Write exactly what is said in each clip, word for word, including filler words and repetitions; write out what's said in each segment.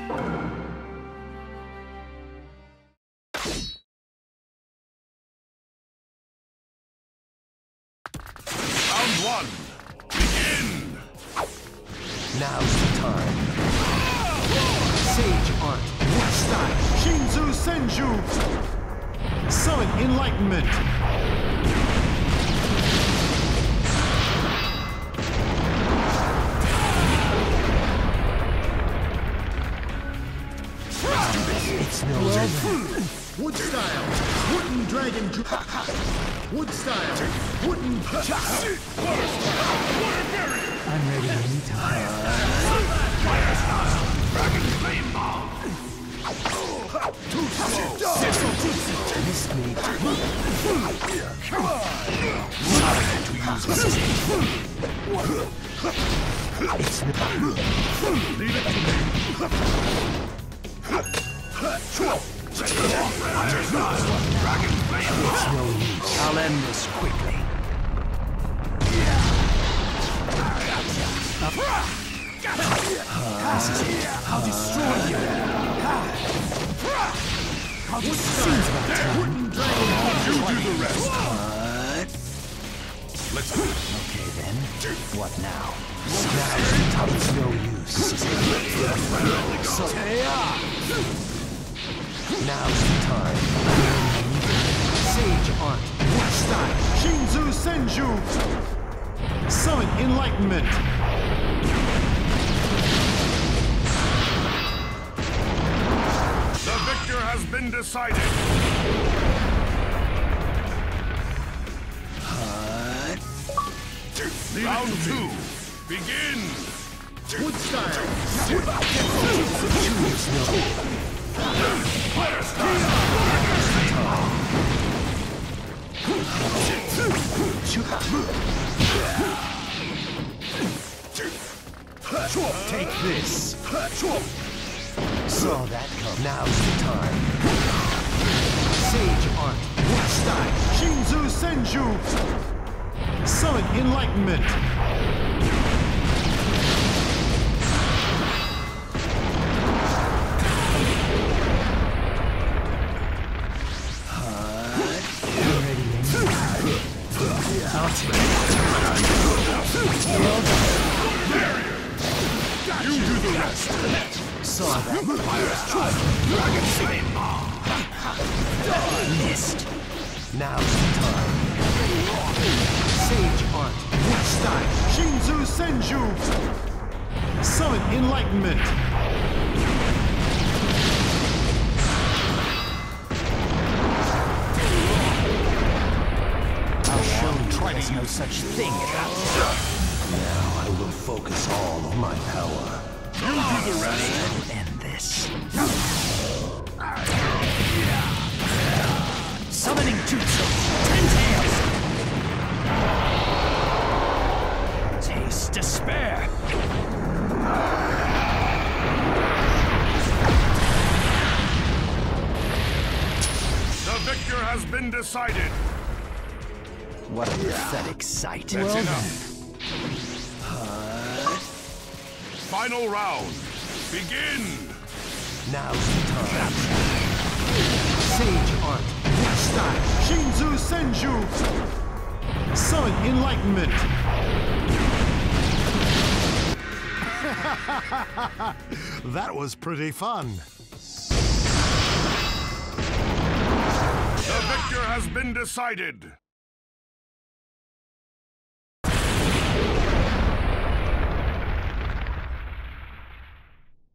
Round one. Begin. Now's the time. Sage art. What style? Shinzu Senju. Summon enlightenment. It's no weather. Wood style. Wooden dragon. Wood style. Wooden. I'm ready anytime. Fire style. Dragon flame bomb. Too slow. Miss me. Come on. Time to use this. It's no. Leave it to me. Fire style. Dragon flame bomb. It's no use. I'll end this quickly. I'll destroy you. I'll destroy you. Wooden dragon. You do the rest. Let's go. Okay then. What now? Now it's no use. So, now's the time. Sage art. What style? Shinzu Senju. Summon enlightenment. The victor has been decided. Round two. Begin. Wood style. Fire style. Take this. Saw that come. Now's the time. Sage art. What style? Shinzu Senju. Summon enlightenment. I'll take it. You do the rest. Saw that. Dragon flame bomb. Missed. Now's the time. Sage art. What style? Shinzu Senju. Summon enlightenment. I'll show you there's no such thing as that. Now I will focus all of my power. You do the rest. I'll end this. Summoning Jutsu. Ten tails. Taste despair. The victor has been decided. What a pathetic sight. That's enough. Final round. Begin. Now's the time. Sage art. What style? Shinzu Senju. Summon enlightenment. That was pretty fun. The victor has been decided.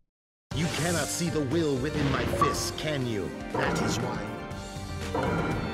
You cannot see the will within my fists, can you? That is why.